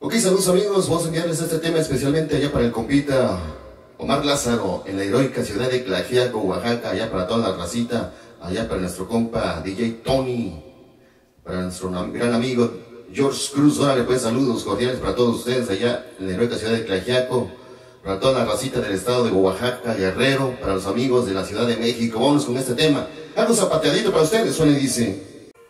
Ok, saludos amigos, vamos a enviarles este tema especialmente allá para el compita Omar Lázaro, en la heroica ciudad de Tlaxiaco, Oaxaca, allá para toda la racita, allá para nuestro compa DJ Tony, para nuestro gran amigo George Cruz. Órale pues, saludos cordiales para todos ustedes allá en la heroica ciudad de Tlaxiaco, para toda la racita del estado de Oaxaca, Guerrero, para los amigos de la Ciudad de México. Vamos con este tema, algo zapateadito para ustedes, suena y dice: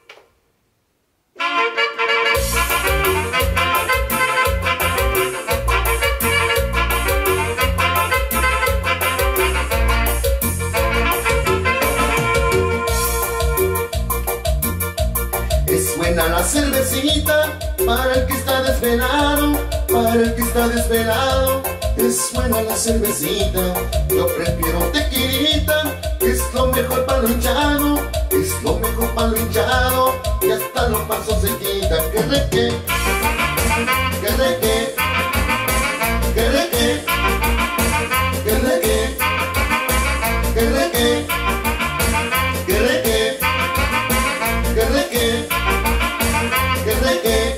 es buena la cervecita para el que está desvelado, para el que está desvelado. Es buena la cervecita, yo prefiero tequilita, es lo mejor para lo hinchado, es lo mejor para lo hinchado, y hasta los pasos se quita. Que reque, que reque, que reque, que reque, que reque, que reque, que reque, que reque.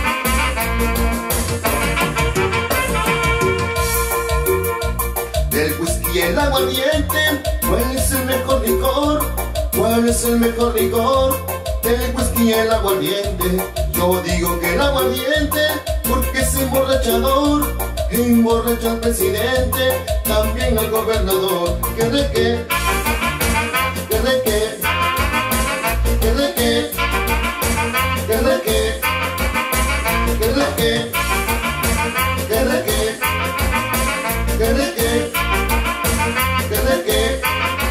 Del whisky y el aguardiente, ¿cuál es el mejor licor? ¿Cuál es el mejor licor? Del whisky y el aguardiente, yo digo que el aguardiente, porque es emborrachador, emborracha al presidente, también al gobernador. Que reque, que reque, que reque, que reque, que reque, que reque, que reque, que reque.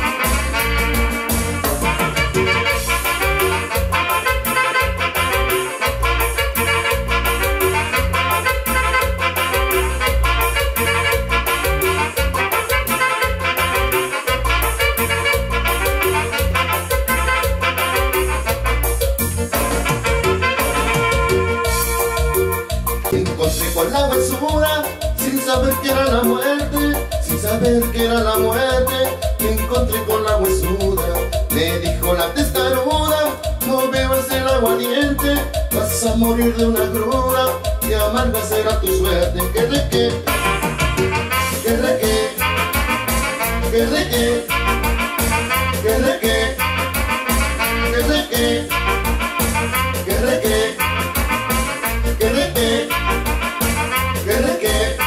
Encontré con la huesura, sin saber que era la muerte, sin saber que era la muerte. Me encontré con la huesuda, me dijo la testaruda: no bebas el aguardiente, vas a morir de una cruda, y amarga será tu suerte. Que reque, que reque, que reque, que reque, que reque, que reque, que reque, que reque.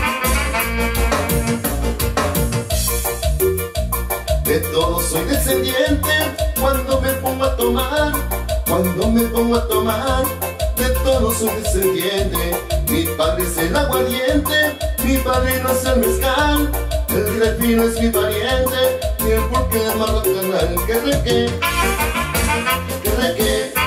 De todos soy descendiente, cuando me pongo a tomar, cuando me pongo a tomar, de todos soy descendiente. Mi padre es el aguardiente, mi padrino es el mezcal, el refino es mi pariente, y el pulque de Marro Canal. Que reque, que reque,